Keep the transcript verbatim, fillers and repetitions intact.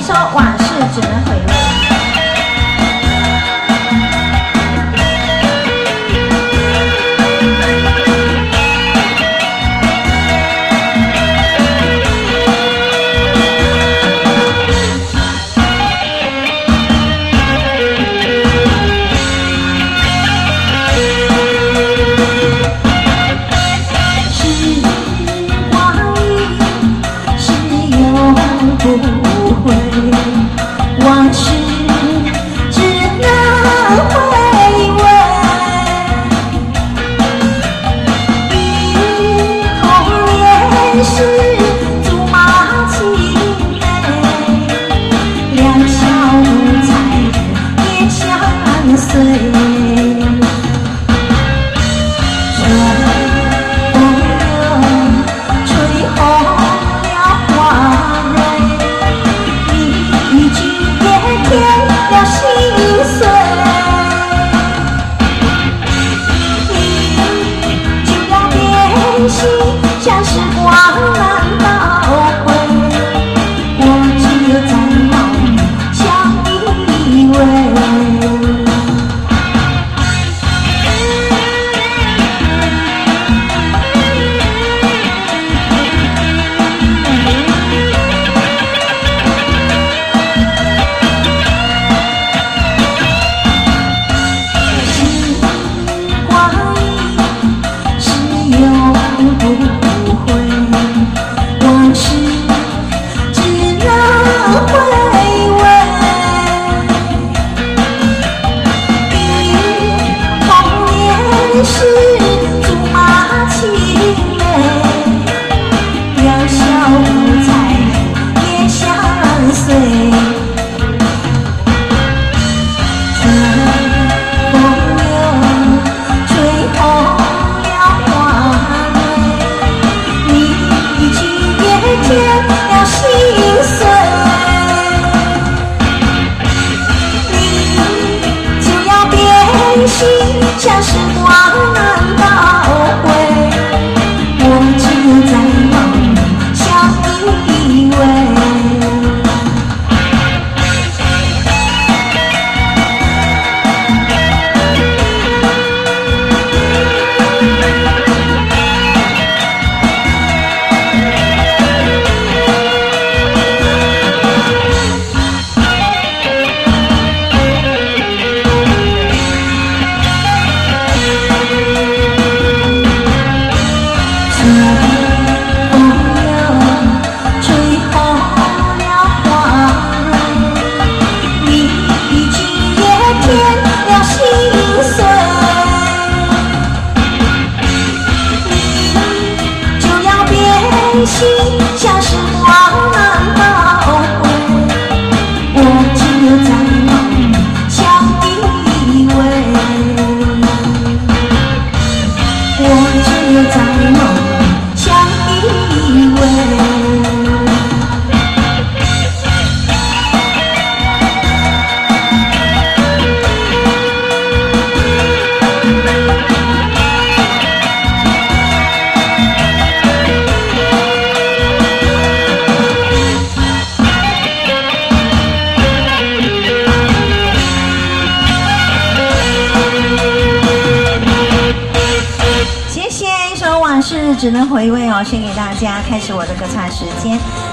一首《往事只能回味》。不会，往事只能回味。童年时竹马青梅，两小无猜也相随。像时光难倒回，我只有在梦里相依偎。时光一逝又不。往事只能回味，童年时竹马青梅，两小无猜也相随。像时光难倒回，我只有在梦里相依偎。心像时光难倒回，我只有在梦里相依偎，我只有在梦里相依偎。往事只能回味哦，献给大家。开始我的歌唱时间。